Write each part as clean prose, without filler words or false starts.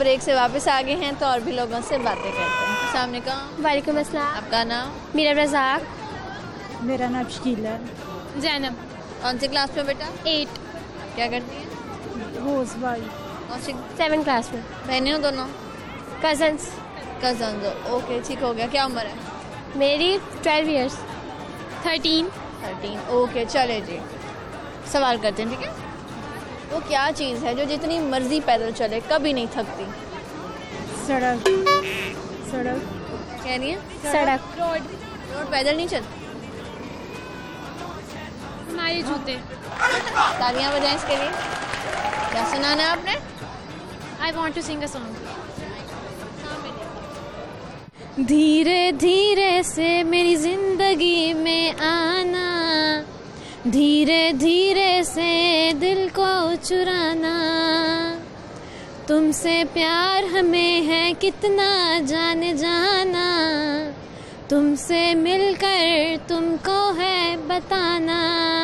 Break से वापस आ गए हैं तो और भी लोगों से बातें करते हैं। अस्सलाम वालेकुम। वालेकुम अस्सलाम। आपका नाम? मेरा रज़ाक। मेरा नाम शकीला। जैनब। कौन सी क्लास में बेटा? 8। क्या करती हैं? रोज भाई। कौन सी? 7 क्लास में। बहनें हो दोनों? कजन्स। कजन हो, ओके ठीक हो गया। क्या उम्र है? मेरी 12 इयर्स। 13। ओके चले जी, सवाल करते हैं ठीक है। वो क्या चीज़ है जो जितनी मर्जी पैदल चले कभी नहीं थकती? सड़क। सड़क। कह रही है? सड़क। रोड पैदल नहीं चलती। हमारे जूते। तालियां बजाएं इसके लिए। क्या सुनाना है आपने? I want to sing a song. धीरे धीरे से मेरी जिंदगी में आना, धीरे धीरे से दिल को चुराना, तुमसे प्यार हमें है कितना जाने जाना, तुमसे मिलकर तुमको है बताना।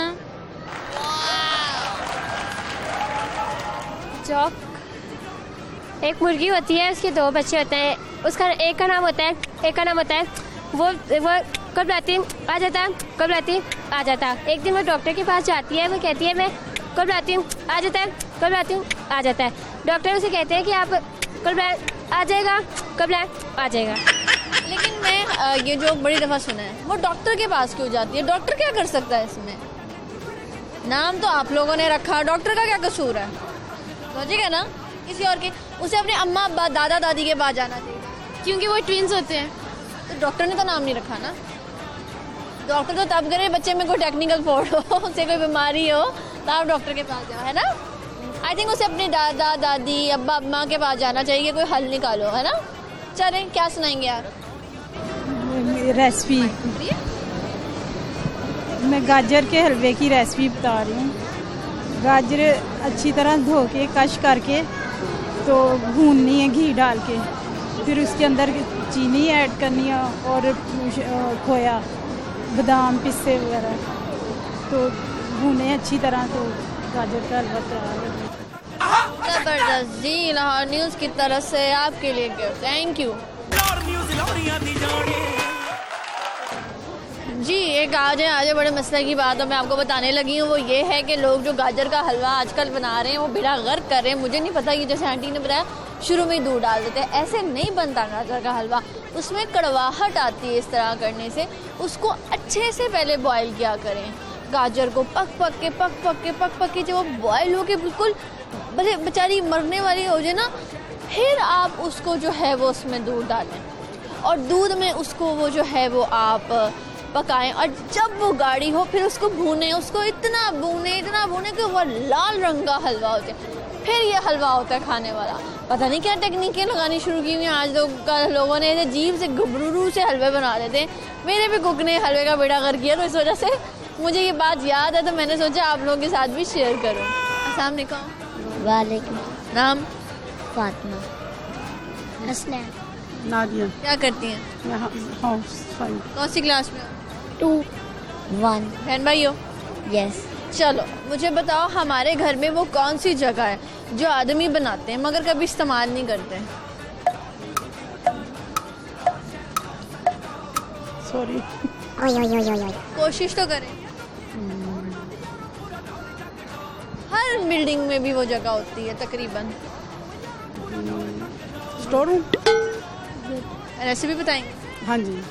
जॉक। एक मुर्गी होती है, उसके 2 बच्चे होते हैं। उसका एक का नाम होता है वो कब लाती आ जाता है, कब लाती आ जाता है। एक दिन वो डॉक्टर के पास जाती है, वो कहती है मैं कब लाती हूँ आ जाता है, कब लाती हूँ आ जाता है। डॉक्टर उसे कहते हैं कि आप कब आ जाएगा, कब आ जाएगा। लेकिन मैं ये जो बड़ी दफ़ा सुना है, वो डॉक्टर के पास क्यों जाती है? डॉक्टर क्या कर सकता है इसमें? नाम तो आप लोगों ने रखा, डॉक्टर का क्या कसूर है? लॉजिक है ना किसी और के। उसे अपने अम्मा अब्बा दादा दादी के पास जाना चाहिए क्योंकि वो ट्विंस होते हैं। तो डॉक्टर ने तो नाम नहीं रखा ना। डॉक्टर तो तब करे बच्चे में कोई टेक्निकल फॉल्ट हो, उसे कोई बीमारी हो, तो आप डॉक्टर के पास जाओ, है ना। आई थिंक उसे अपने दादा दादी अब्बा अम्मा के पास जाना चाहिए, कोई हल निकालो, है ना। चलें, क्या सुनाएंगे आप? रेसिपी। मैं गाजर के हलवे की रेसिपी बता रही हूँ। गाजर अच्छी तरह धो के कश करके तो भूननी है घी डाल के, फिर उसके अंदर चीनी ऐड करनी है और खोया बादाम पिस्ते वगैरह, तो भूने अच्छी तरह तो गाजर का हलवा तैयार है। जबरदस्त जी, लाहौर न्यूज़ की तरफ से आपके लिए गिफ्ट। थैंक यू जी। एक आज बड़े मसले की बात मैं आपको बताने लगी हूँ, वो ये है कि लोग जो गाजर का हलवा आजकल बना रहे हैं वो बेड़ा गर्क कर रहे हैं। मुझे नहीं पता कि जैसे आंटी ने बताया शुरू में ही दूध डाल देते हैं, ऐसे नहीं बनता गाजर का हलवा। उसमें कड़वाहट आती है इस तरह करने से। उसको अच्छे से पहले बॉईल किया करें गाजर को, पक के जब वो बॉईल हो के बिल्कुल भले बेचारी मरने वाली हो जाए ना, फिर आप उसको जो है वो उसमें दूध डालें और दूध में उसको वो जो है वो आप पकाएं, और जब वो गाढ़ी हो फिर उसको भूनें, उसको इतना भूने कि वो लाल रंग का हलवा हो जाए, फिर ये हलवा होता है खाने वाला। पता नहीं क्या टेक्निकें लगानी शुरू की हुई हैं आज लोगों ने, अजीब से घबरू से हलवे बना देते हैं। मेरे भी कुक ने हलवे का बेड़ा गर्क किया, तो इस वजह से मुझे ये बात याद है, तो मैंने सोचा आप लोगों के साथ भी शेयर करूँ। अस्सलाम वालेकुम। वालेकुम। नाम? फातिमा। हसनैन। नादिया। क्या करती हैं? मैं हाउस वाइफ। कौन सी क्लास में? 2 1। बहन भाई हो? यस। चलो मुझे बताओ, हमारे घर में वो कौन सी जगह है जो आदमी बनाते हैं मगर कभी इस्तेमाल नहीं करते? सॉरी। कोशिश तो करें। हर बिल्डिंग में भी वो जगह होती है तकरीबन। Store room. रेसिपी बताएंगे? हाँ जी,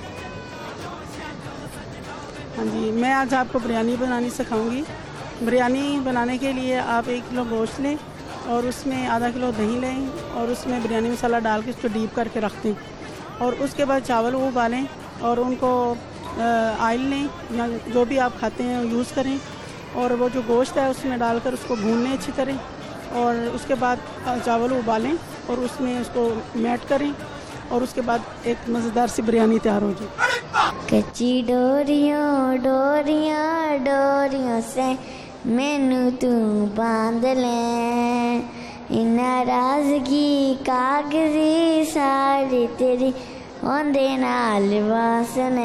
हाँ जी। मैं आज आपको बिरयानी बनानी सिखाऊंगी। बिरयानी बनाने के लिए आप 1 किलो गोश्त लें और उसमें आधा किलो दही लें और उसमें बिरयानी मसाला डाल के उसको डीप करके रख दें, और उसके बाद चावल उबालें और उनको ऑयल लें या जो भी आप खाते हैं यूज़ करें, और वो जो गोश्त है उसमें डालकर उसको भूनने अच्छी तरह, और उसके बाद चावल उबालें और उसमें उसको मैट करें, और उसके बाद एक मज़ेदार सी बिरयानी तैयार हो जाए। कच्ची डोरियों डोरियां डोरियों से मैनू तू बांध ले, नाराज़गी कागज़ी साड़ी तेरी ओंदे नाल वासने,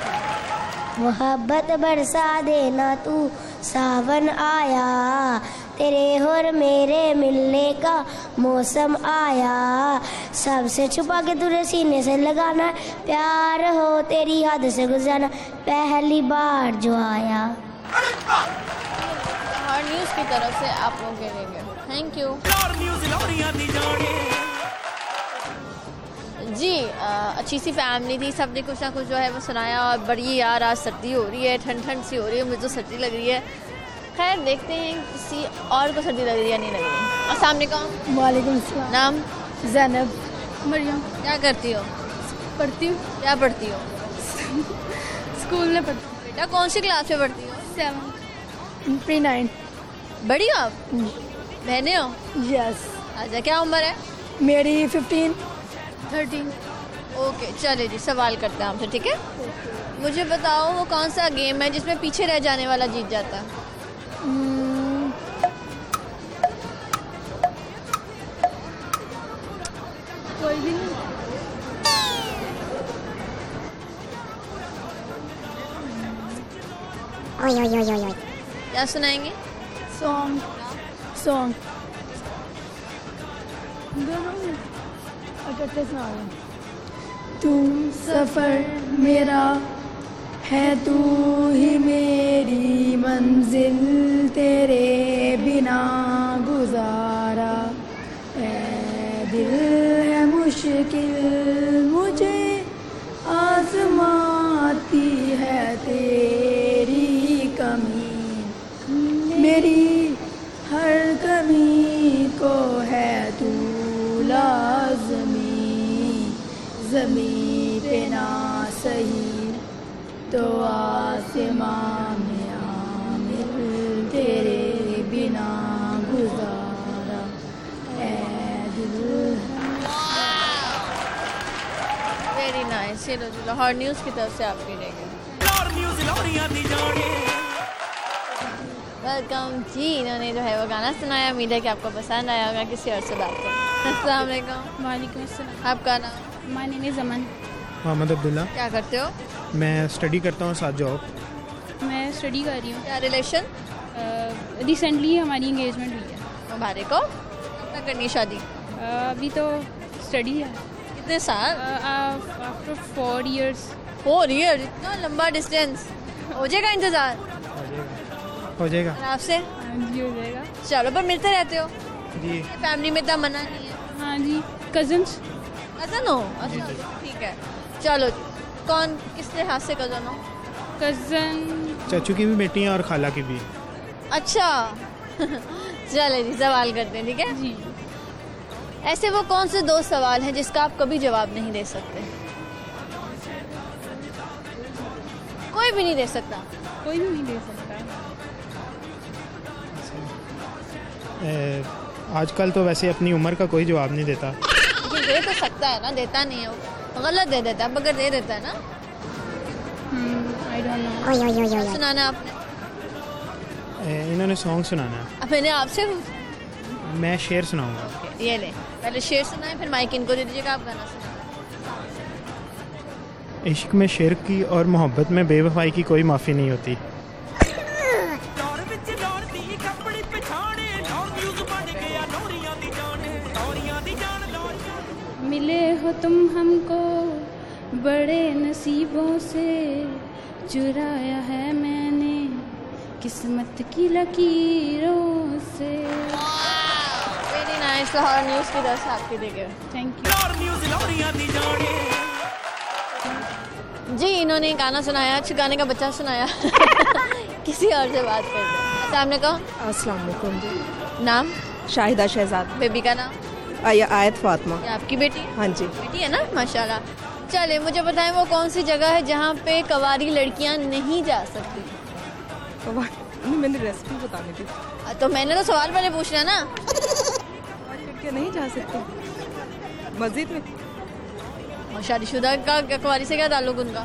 मोहब्बत बरसा देना तू सावन आया, तेरे और मेरे मिलने का मौसम आया, सबसे छुपा के तुझे सीने से लगाना, प्यार हो तेरी हद से गुजारना, पहली बार जो आया। और न्यूज़ की तरफ से आप लोग करेंगे। थैंक यू जी। अच्छी सी फैमिली थी, सबने कुछ ना कुछ जो है वो सुनाया। और बड़ी यार आज सर्दी हो रही है, ठंड ठंड सी हो रही है, मुझे तो सर्दी लग रही है। खैर देखते हैं किसी और को सर्दी लग रही है या नहीं लग रही। अस्सलाम वालेकुम। वालेकुम सलाम। नाम? ज़ैनब। मरियम। क्या करती हो? पढ़ती हूँ, क्या पढ़ती हो? स्कूल में पढ़ती हूँ। बेटा कौन सी क्लास में पढ़ती हो? 7 प्री-9। बड़ी हो आप? बहने हो? यस। अच्छा क्या उम्र है? मेरी 15। 13। ओके चले जी, सवाल करते हैं हमसे, ठीक है? मुझे बताओ वो कौन सा गेम है जिसमें पीछे रह जाने वाला जीत जाता है? कोई भी नहीं। क्या सुनाएंगे? सॉन्ग दोनों इकट्ठे सुना रहे। तू सफ़र मेरा है, तू ही मेरी मंजिल, तेरे बिना गुजारा है दिल है मुश्किल, मुझे आजमाती है तेरी कमी, मेरी हर कमी को है तू लाज़मी, ज़मीं पे ना सही तो आसमां में आमिर, तेरे बिना गुजारा है दिल। Very nice. चलो जी, लाहौर न्यूज़ की तरफ से आपके लेंगे। वेलकम जी। इन्होंने जो है वो गाना सुनाया, उम्मीद है कि आपको पसंद आया होगा। किसी और से बात करें। अस्सलाम वालेकुम। वालेकुम अस्सलाम। आपका नाम? My name is Aman. Mohammad Abdullah. क्या करते हो? मैं स्टडी करता हूँ, साथ जॉब। मैं स्टडी कर रही हूँ। क्या रिलेशन? रिसेंटली हमारी इंगेजमेंट हुई है। मुबारक को क्या करनी है शादी? अभी तो स्टडी है। कितने साल? After 4 years। 4 years? इतना लंबा डिस्टेंस। हो जाएगा इंतजार? हो जाएगा। और आपसे? हाँ जी हो जाएगा। चलो, पर मिलते रहते हो? जी। फैमिली में इतना मना नहीं है? हाँ जी, कजन्स। कज़न हो? अच्छा ठीक है। चलो जी, कौन किस लिहाज से कज़न हो? कज़न चाचू की भी बेटी है और खाला की भी। अच्छा चले जी, सवाल करते हैं, ठीक है? जी। ऐसे वो कौन से 2 सवाल हैं जिसका आप कभी जवाब नहीं दे सकते? कोई भी नहीं दे सकता? कोई भी नहीं दे सकता। आजकल तो वैसे अपनी उम्र का कोई जवाब नहीं देता। लेकिन दे तो सकता है ना, देता नहीं है वो। गलत दे देता है, मगर दे देता है ना। I don't know. सुनाना आपने? इन्होंने सॉन्ग सुनाना है। अब मैंने आपसे मैं शेर सुनाऊंगा। ये ले, पहले शेर सुनाए, फिर माइक इनको दे दीजिएगा, आप गाना सुनाए। इश्क में शेर की और मोहब्बत में बेवफाई की कोई माफ़ी नहीं होती। मिले हो तुम हमको बड़े नसीबों से, चुराया है मैंने किस्मत की लकीरों से। Very nice. लाहौर न्यूज़ की तरफ से आपके देखे। थैंक यू जी। इन्होंने गाना सुनाया, अच्छा गाने का बच्चा सुनाया किसी और से बात करते हैं। सामने कहो। अस्सलाम वालेकुम जी। नाम? शाहिदा शहजाद। बेबी का नाम? आयत फातिमा। ये आपकी बेटी? हाँ जी। बेटी है ना, माशाल्लाह। चले मुझे बताएं वो कौन सी जगह है जहाँ पे कवारी लड़कियाँ नहीं जा सकती? मैंने रेसिपी बतानी थी। तो मैंने तो सवाल पहले पूछ लिया ना। लड़कियाँ नहीं जा सकती मस्जिद में? और शादीशुदा का कवारी से क्या ताल्लुक उनका?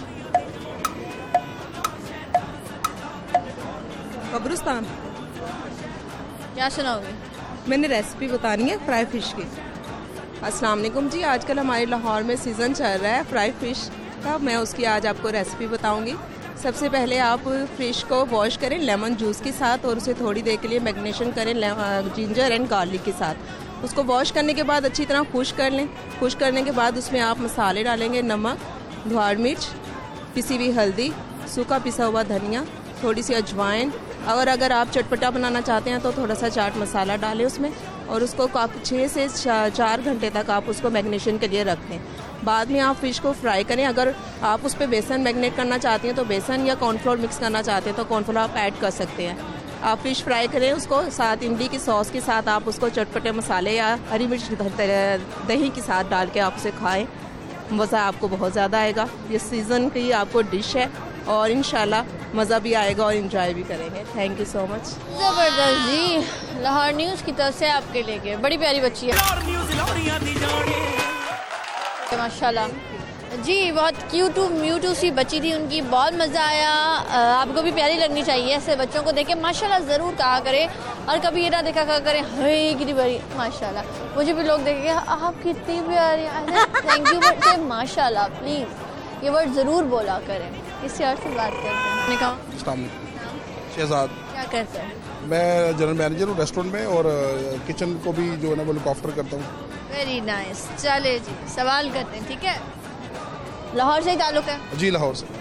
कब्रिस्तान। क्या सुनाओगे? मैंने रेसिपी बतानी है फ्राई फिश की। अस्सलाम वालेकुम जी। आजकल हमारे लाहौर में सीज़न चल रहा है फ्राई फिश का, मैं उसकी आज आपको रेसिपी बताऊंगी। सबसे पहले आप फ़िश को वॉश करें लेमन जूस के साथ और उसे थोड़ी देर के लिए मैरिनेशन करें जिंजर एंड गार्लिक के साथ। उसको वॉश करने के बाद अच्छी तरह खुश कर लें। खुश करने के बाद उसमें आप मसाले डालेंगे, नमक, धवाड़ मिर्च, पिसी हुई हल्दी, सूखा पिसा हुआ धनिया, थोड़ी सी अजवाइन, और अगर आप चटपटा बनाना चाहते हैं तो थोड़ा सा चाट मसाला डालें उसमें, और उसको आप 6 से 4 घंटे तक आप उसको मैरिनेशन के लिए रख दें। बाद में आप फ़िश को फ्राई करें। अगर आप उस पर बेसन मैरिनेट करना चाहते हैं तो बेसन या कॉर्नफ्लोर मिक्स करना चाहते हैं तो कॉर्नफ्लोर आप ऐड कर सकते हैं। आप फ़िश फ्राई करें, उसको साथ इमली की सॉस के साथ आप उसको चटपटे मसाले या हरी मिर्च दही के साथ डाल के आप उसे खाएँ। मज़ा आपको बहुत ज़्यादा आएगा। ये सीज़न की आपको डिश है और इंशाल्लाह मज़ा भी आएगा और इंजॉय भी करेंगे। Thank you so much. ज़बरदस्त जी, लाहौर न्यूज़ की तरफ से आपके लेके बड़ी प्यारी बच्ची है माशाल्लाह जी, बहुत क्यूट म्यूटू सी बच्ची थी, उनकी बहुत मज़ा आया। आपको भी प्यारी लगनी चाहिए ऐसे बच्चों को देखे, माशाल्लाह ज़रूर कहा करें, और कभी ये ना देखा करें हे कितनी बड़ी माशाल्लाह। मुझे भी लोग देखेंगे आप कितनी प्यारी, थैंक यू, बट माशाल्लाह प्लीज़ ये वर्ड ज़रूर बोला करें। किसी और से बात करते हैं। शहजाद क्या करते हैं? मैं जनरल मैनेजर हूँ रेस्टोरेंट में, और किचन को भी जो है ना वो लुक आफ्टर करता हूँ। Very nice. चले जी, सवाल करते हैं, ठीक है? लाहौर से ही ताल्लुक है? जी, लाहौर से।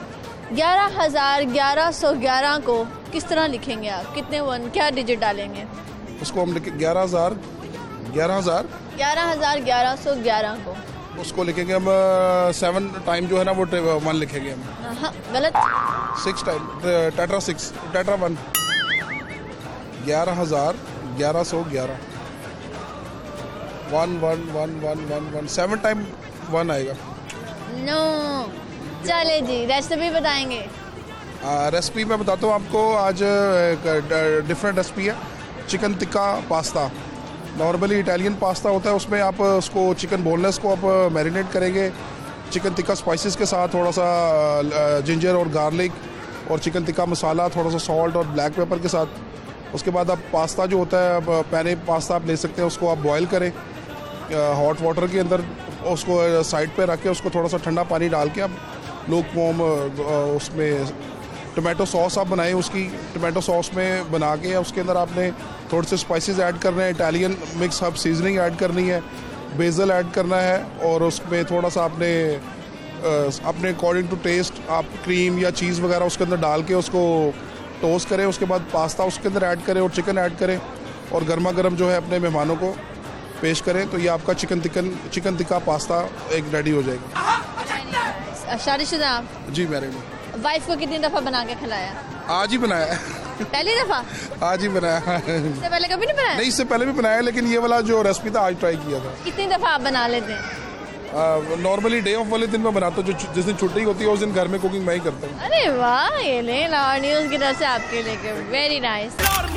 11,1111 को किस तरह लिखेंगे आप? कितने वन, क्या डिजिट डालेंगे? उसको हम लिखे 11,000 11,1111 को उसको लिखेंगे हम 7 टाइम जो है ना वो 1 लिखेंगे हम। हाँ, गलत। 6 टाइम टेट्रा 6 टेट्रा 1 11,1111 1 7 टाइम 1 आएगा। नो, चले जी, रेसिपी बताएंगे? रेसिपी मैं बताता हूँ आपको। आज डिफरेंट रेसिपी है, chicken tikka pasta. Normally Italian pasta होता है, उसमें आप उसको चिकन बोनलेस को आप मैरिनेट करेंगे चिकन टिक्का स्पाइसेस के साथ, थोड़ा सा जिंजर और गार्लिक और चिकन टिक्का मसाला, थोड़ा सा सॉल्ट और ब्लैक पेपर के साथ। उसके बाद आप पास्ता जो होता है, पैने पास्ता आप ले सकते हैं, उसको आप बॉयल करें हॉट वाटर के अंदर, उसको साइड पे रख के उसको थोड़ा सा ठंडा पानी डाल के आप लोग उसमें टोमेटो सॉस आप बनाएं। उसकी टोमेटो सॉस में बना के उसके अंदर आपने थोड़े से स्पाइसेस ऐड करने हैं, Italian mix herb seasoning add करनी है, बेसल ऐड करना है, और उसमें थोड़ा सा आपने अपने अकॉर्डिंग टू टेस्ट आप क्रीम या चीज़ वगैरह उसके अंदर डाल के उसको टोस्ट करें। उसके बाद पास्ता उसके अंदर ऐड करें और चिकन ऐड करें, और गर्मा गर्म जो है अपने मेहमानों को पेश करें। तो ये आपका चिकन टिक्का पास्ता एक रेडी हो जाएगा। शादीशुदा आप? जी, मैरिड हूँ। वाइफ को कितनी दफ़ा बना के खिलाया? आज ही बनाया। पहली दफ़ा? आज ही बनाया। इससे पहले कभी नहीं बनाया? नहीं, इससे पहले भी बनाया, लेकिन ये वाला जो रेसिपी था आज ट्राई किया था। कितनी दफ़ा आप बना लेते हैं? नॉर्मली डे ऑफ वाले दिन मैं बनाता हूँ, जिस दिन छुट्टी होती है उस दिन घर में कुकिंग मैं ही करता हूँ। अरे वाह, ये ले लाहौर न्यूज़ की तरफ से आपके लेके वेरी नाइस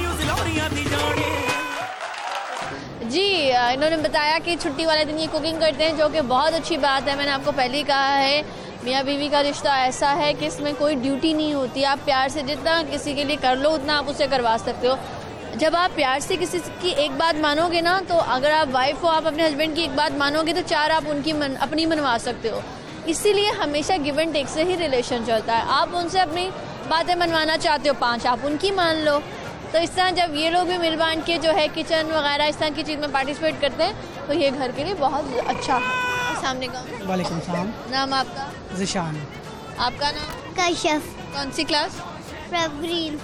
जी। इन्होंने बताया कि छुट्टी वाले दिन ये कुकिंग करते हैं, जो कि बहुत अच्छी बात है। मैंने आपको पहले ही कहा है, मियाँ बीवी का रिश्ता ऐसा है कि इसमें कोई ड्यूटी नहीं होती। आप प्यार से जितना किसी के लिए कर लो उतना आप उसे करवा सकते हो। जब आप प्यार से किसी की एक बात मानोगे ना, तो अगर आप वाइफ हो, आप अपने हस्बैंड की एक बात मानोगे तो 4 आप उनकी अपनी मनवा सकते हो। इसीलिए हमेशा गिव एंड टेक से ही रिलेशन चलता है। आप उनसे अपनी बातें मनवाना चाहते हो, 5 आप उनकी मान लो। तो इस तरह जब ये लोग भी मिल बांट के जो है किचन वगैरह इस तरह की चीज़ में पार्टिसिपेट करते हैं तो ये घर के लिए बहुत अच्छा है। अस्सलाम वालेकुम। वालेकुम सलाम। नाम आपका? ज़िशान। आपका नाम? कश्यफ। कौन सी क्लास? प्रबरीन।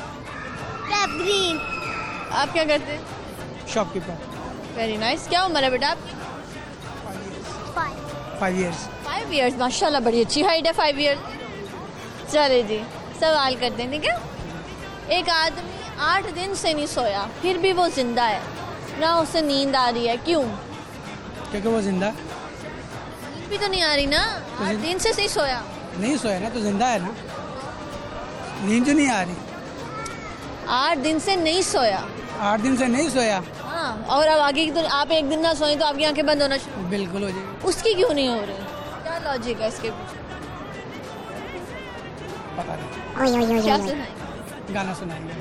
आप क्या करते हैं? शॉपकीपर। Very nice. क्या उम्र है बेटा आपकी? 5 years। 5 years, माशाल्लाह बड़ी अच्छी हाइट है 5 years। चले जी, सवाल करते हैं, ठीक है? एक आदमी 8 दिन से नहीं सोया, फिर भी वो जिंदा है, ना उसे नींद आ रही है, क्यों? क्योंकि वो जिंदा। नींद भी तो नहीं आ रही ना, 8 दिन से नहीं सोया। नहीं सोया ना, तो जिंदा है ना, नींद जो नहीं आ रही। 8 दिन से नहीं सोया। 8 दिन से नहीं सोया। हाँ, और अब आगे की तो आप एक दिन ना सोए तो आपकी आंखें बंद होना शुरू। बिल्कुल हो जाएगी। उसकी क्यों नहीं हो रही? क्या लॉजिक है इसके पीछे? पता नहीं। क्या सुनाएंगे? गाना सुनाएंगे।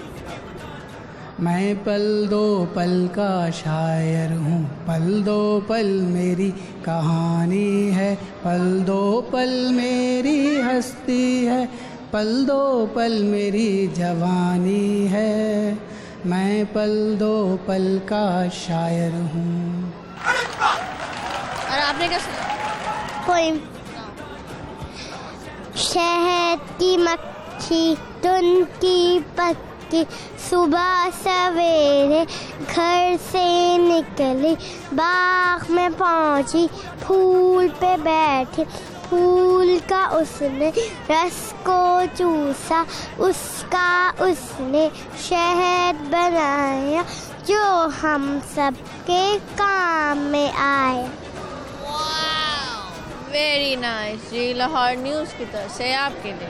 मैं पल दो पल का शायर हूँ, पल दो पल मेरी कहानी है, पल दो पल मेरी हस्ती है, पल दो पल मेरी जवानी है, मैं पल दो पल का शायर हूँ। और आपने क्या सुना? पोइम। शहद की मक्खी धुन की पत्ती सुबह सवेरे घर से निकली, बाग में पहुंची फूल पे बैठी, फूल का उसने रस को चूसा, उसका उसने शहद बनाया, जो हम सबके काम में आया। वेरी नाइस जी। लाहौर न्यूज़ की तरफ से आपके लिए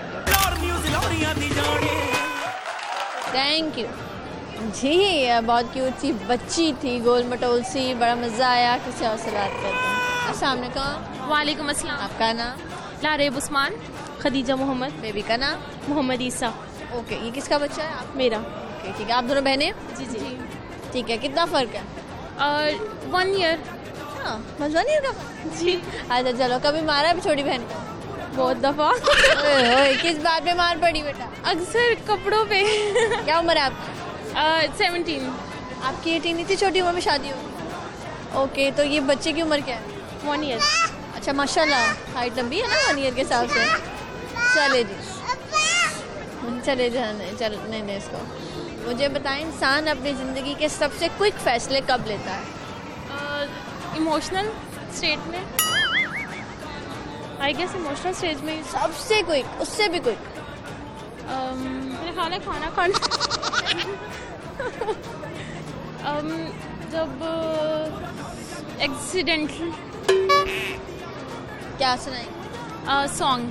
थैंक यू जी। ये बहुत क्यूट सी बच्ची थी, गोल मटोल सी, बड़ा मज़ा आया। किसी और से बात करते हैं। अस्सलाम वालेकुम। वालेकुम अस्सलाम। आपका नाम? लारेब उस्मान। खदीजा मोहम्मद। बेबी का नाम? मोहम्मद ईसा। ओके, ये किसका बच्चा है? आप? मेरा। ओके ठीक है। आप दोनों बहनें? जी जी। ठीक है। कितना फ़र्क है? 1 ईयर। हाँ, मज़ा नहीं होगा जी। अच्छा चलो, कभी मारा है छोटी बहन को? बहुत दफ़ा। किस बात पे मार पड़ी बेटा? अक्सर कपड़ों पे। क्या उम्र है आपकी? 17। आपकी 18? इतनी छोटी उम्र में शादी होगी? ओके, तो ये बच्चे की उम्र क्या है? 1 ईयर। अच्छा माशाल्लाह, हाइट लंबी है ना 1 ईयर के हिसाब से। चले जी, चले जाने चलने दें इसको। मुझे बताएं, इंसान अपनी ज़िंदगी के सबसे क्विक फैसले कब लेता है? इमोशनल स्टेट में, आई गेस इमोशनल स्टेज में। सबसे क्विक, उससे भी क्विक? मेरे ख्याल है खाना खाना। जब एक्सीडेंटल। क्या सुनाई? सॉन्ग।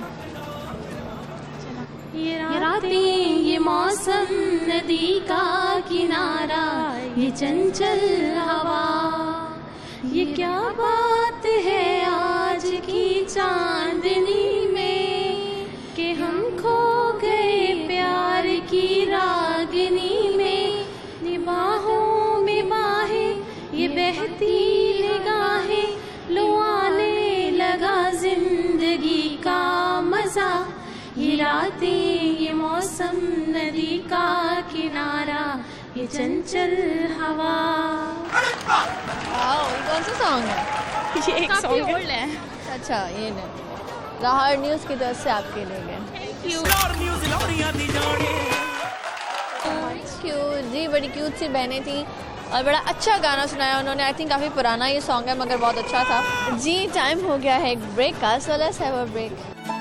ये रातें, ये मौसम, नदी का किनारा, ये चंचल हवा, ये क्या बात है आज की चांदनी में, कि हम खो गए प्यार की रागनी में, निबाहों में बाहें, ये बहती निगाहें, लो आने लगा जिंदगी का मजा, ये रातें, ये मौसम, नदी का किनारा, ये चंचल हवा। ये कौन सा सॉन्ग है? ये एक सॉन्ग है। अच्छा, ये नहीं। लाहौर न्यूज़ की तरफ से आपके लिए गए। क्यूट जी, बड़ी क्यूट सी बहनें थी और बड़ा अच्छा गाना सुनाया उन्होंने। आई थिंक काफ़ी पुराना ये सॉन्ग है मगर बहुत अच्छा था जी। टाइम हो गया है एक ब्रेक का, so let's have a break.